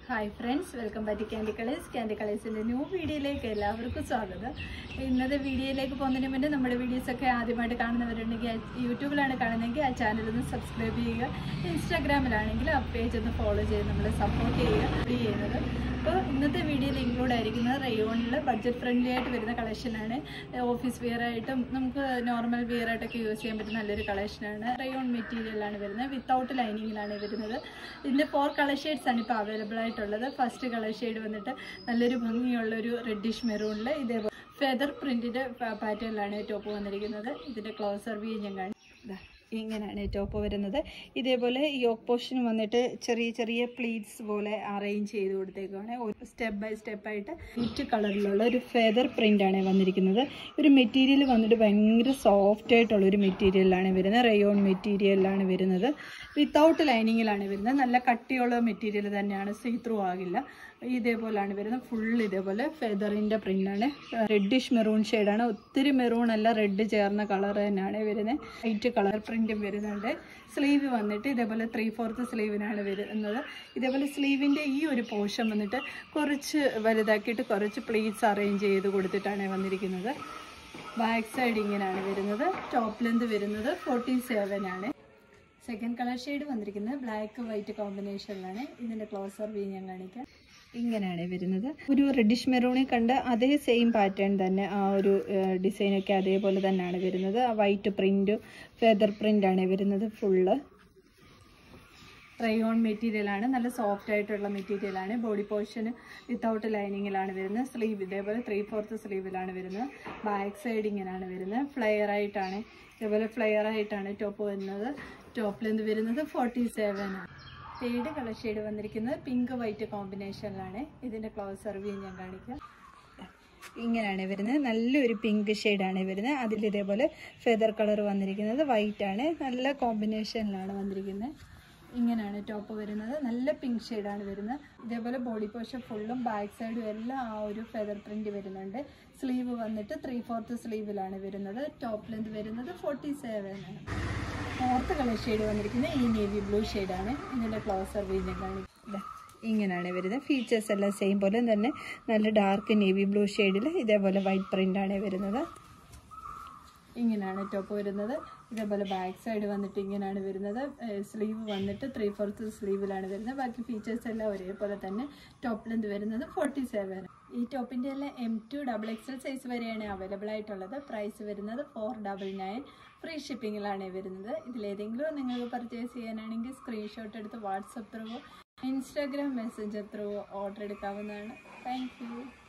Hi friends, welcome back to Candy Colours. Candy കളേഴ്സിൻ്റെ new വീഡിയോയിലേക്ക് എല്ലാവർക്കും സ്വാഗതം. ഇന്നത്തെ വീഡിയോയിലേക്ക് പോകുന്നതിന് മുന്നേ നമ്മുടെ വീഡിയോസൊക്കെ ആദ്യമായിട്ട് കാണുന്നവരുണ്ടെങ്കിൽ യൂട്യൂബിലാണ് കാണുന്നതെങ്കിൽ ആ ചാനലൊന്ന് സബ്സ്ക്രൈബ് ചെയ്യുക. ഇൻസ്റ്റാഗ്രാമിലാണെങ്കിൽ ആ പേജ് ഒന്ന് ഫോളോ ചെയ്ത് നമ്മളെ സപ്പോർട്ട് ചെയ്യുന്നത്. അപ്പോൾ ഇന്നത്തെ വീഡിയോയിൽ ഇൻക്ലൂഡ് ആയിരിക്കുന്നത് റയോണിൽ ബഡ്ജറ്റ് ഫ്രണ്ട്ലി ആയിട്ട് വരുന്ന കളക്ഷനാണ്. ഓഫീസ് വെയർ ആയിട്ടും നമുക്ക് നോർമൽ വെയർ ആയിട്ടൊക്കെ യൂസ് ചെയ്യാൻ പറ്റുന്ന നല്ലൊരു കളക്ഷനാണ്. റയോൺ മെറ്റീരിയലാണ് വരുന്നത്, വിത്തൗട്ട് ലൈനിങ്ങിലാണ് വരുന്നത്. ഇതിൻ്റെ 4 കളർ ഷെയ്ഡ്സ് ആണ് ഇപ്പോൾ അവൈലബിൾ ആയിട്ടുള്ളത്. ഫസ്റ്റ് കളർ ഷെയ്ഡ് വന്നിട്ട് നല്ലൊരു ഭംഗിയുള്ളൊരു റെഡിഷ് മെറൂണിൽ ഇതേപോലെ ഫെദർ പ്രിൻറ്റിൻ്റെ പാറ്റേണിലാണ് ടോപ്പ് വന്നിരിക്കുന്നത്. ഇതിൻ്റെ ക്ലോസർ വ്യൂ ഞാൻ കാണിക്കാം. ഇങ്ങനെയാണ് ടോപ്പ് വരുന്നത്. ഇതേപോലെ യോക്ക് പോർഷൻ വന്നിട്ട് ചെറിയ ചെറിയ പ്ലീറ്റ്സ് പോലെ അറേഞ്ച് ചെയ്ത് കൊടുത്തേക്കാണ്. സ്റ്റെപ്പ് ബൈ സ്റ്റെപ്പായിട്ട് വൈറ്റ് കളറിലുള്ള ഒരു ഫെദർ പ്രിൻ്റാണ് വന്നിരിക്കുന്നത്. ഒരു മെറ്റീരിയൽ വന്നിട്ട് ഭയങ്കര സോഫ്റ്റ് ആയിട്ടുള്ള ഒരു മെറ്റീരിയലാണ് വരുന്നത്. റയോൺ മെറ്റീരിയലാണ് വരുന്നത്. വിത്തൗട്ട് ലൈനിങ്ങിലാണ് വരുന്നത്. നല്ല കട്ടിയുള്ള മെറ്റീരിയൽ തന്നെയാണ്, സീ ത്രൂ ആകില്ല. ഇതേപോലെയാണ് വരുന്നത്. ഫുൾ ഇതേപോലെ ഫെദറിൻ്റെ പ്രിൻ്റാണ്. റെഡിഷ് മെറൂൺ ഷെയ്ഡാണ്. ഒത്തിരി മെറൂൺ അല്ല, റെഡ് ചേർന്ന കളർ തന്നെയാണ് വരുന്നത്. വൈറ്റ് കളർ പ്രിൻറ്റും വരുന്നുണ്ട്. സ്ലീവ് വന്നിട്ട് ഇതേപോലെ 3/4 സ്ലീവിനാണ് വരുന്നത്. ഇതേപോലെ സ്ലീവിൻ്റെ ഈ ഒരു പോർഷൻ വന്നിട്ട് കുറച്ച് വലുതാക്കിയിട്ട് കുറച്ച് പ്ലീറ്റ്സ് അറേഞ്ച് ചെയ്ത് കൊടുത്തിട്ടാണ് വന്നിരിക്കുന്നത്. ബാക്ക് സൈഡ് ഇങ്ങനെയാണ് വരുന്നത്. ടോപ്പ് ലെന്ത് വരുന്നത് 47 ആണ്. സെക്കൻഡ് കളർ ഷെയ്ഡ് വന്നിരിക്കുന്നത് ബ്ലാക്ക് വൈറ്റ് കോമ്പിനേഷനിലാണ്. ഇതിൻ്റെ ക്ലോസർ വ്യൂ ഞാൻ കാണിക്കാം. ഇങ്ങനെയാണ് വരുന്നത്. ഒരു റെഡിഷ് മെറൂണിൽ കണ്ട അതേ സെയിം പാറ്റേൺ തന്നെ, ആ ഒരു ഡിസൈനൊക്കെ അതേപോലെ തന്നെയാണ് വരുന്നത്. ആ വൈറ്റ് പ്രിൻറ്റ് ഫെദർ പ്രിൻ്റാണ് വരുന്നത്. ഫുള്ള് റയോൺ മെറ്റീരിയലാണ്. നല്ല സോഫ്റ്റ് ആയിട്ടുള്ള മെറ്റീരിയലാണ്. ബോഡി പോർഷൻ വിത്തൗട്ട് ലൈനിങ്ങിലാണ് വരുന്നത്. സ്ലീവ് ഇതേപോലെ 3/4 സ്ലീവിലാണ് വരുന്നത്. ബാക്ക് സൈഡ് ഇങ്ങനെയാണ് വരുന്നത്. ഫ്ലെയർ ആയിട്ടാണ്, ഇതേപോലെ ഫ്ലെയർ ആയിട്ടാണ് ടോപ്പ് വരുന്നത്. ടോപ്പ് ലെന്ത് വരുന്നത് 47 ആണ്. തേർഡ് കളർ ഷെയ്ഡ് വന്നിരിക്കുന്നത് പിങ്ക് വൈറ്റ് കോമ്പിനേഷനിലാണ്. ഇതിൻ്റെ ക്ലോസർ വ്യൂ ഞാൻ കാണിക്കാം. ഇങ്ങനെയാണ് വരുന്നത്. നല്ലൊരു പിങ്ക് ഷെയ്ഡാണ് വരുന്നത്. അതിൽ ഇതേപോലെ ഫെദർ കളർ വന്നിരിക്കുന്നത് വൈറ്റ് ആണ്. നല്ല കോമ്പിനേഷനിലാണ് വന്നിരിക്കുന്നത്. ഇങ്ങനെയാണ് ടോപ്പ് വരുന്നത്. നല്ല പിങ്ക് ഷെയ്ഡാണ് വരുന്നത്. ഇതേപോലെ ബോഡി പോർഷൻ ഫുള്ളും ബാക്ക് സൈഡും എല്ലാം ആ ഒരു ഫെദർ പ്രിൻറ്റ് വരുന്നുണ്ട്. സ്ലീവ് വന്നിട്ട് 3/4 സ്ലീവിലാണ് വരുന്നത്. ടോപ്പ് ലെന്ത് വരുന്നത് 47 ആണ്. ഫോർത്ത് കളർ ഷെയ്ഡ് വന്നിരിക്കുന്നത് ഈ നേവി ബ്ലൂ ഷെയ്ഡാണ്. ഇതിൻ്റെ ക്ലോസർ വ്യൂ ഞാൻ കാണിക്കുന്നത്. ഇങ്ങനെയാണ് വരുന്നത്. ഫീച്ചേഴ്സ് എല്ലാം സെയിം പോലെ തന്നെ നല്ല ഡാർക്ക് നേവി ബ്ലൂ ഷെയ്ഡിൽ ഇതേപോലെ വൈറ്റ് പ്രിൻ്റാണ് വരുന്നത്. ഇങ്ങനെയാണ് ടോപ്പ് വരുന്നത്. ഇതേപോലെ ബാക്ക് സൈഡ് വന്നിട്ട് ഇങ്ങനെയാണ് വരുന്നത്. സ്ലീവ് വന്നിട്ട് 3/4 സ്ലീവിലാണ് വരുന്നത്. ബാക്കി ഫീച്ചേഴ്സ് എല്ലാം ഒരേപോലെ തന്നെ. ടോപ്പ് ലെന്ത് വരുന്നത് 47. ഈ ടോപ്പിൻ്റെ എല്ലാം M2 XXL സൈസ് വരെയാണ് അവൈലബിൾ ആയിട്ടുള്ളത്. പ്രൈസ് വരുന്നത് 499. ഫ്രീ ഷിപ്പിങ്ങിലാണ് വരുന്നത്. ഇതിലേതെങ്കിലും നിങ്ങൾക്ക് പർച്ചേസ് ചെയ്യാനാണെങ്കിൽ സ്ക്രീൻഷോട്ട് എടുത്ത് WhatsApp through Instagram Messenger through order എടുക്കാവുന്നതാണ്. Thank U.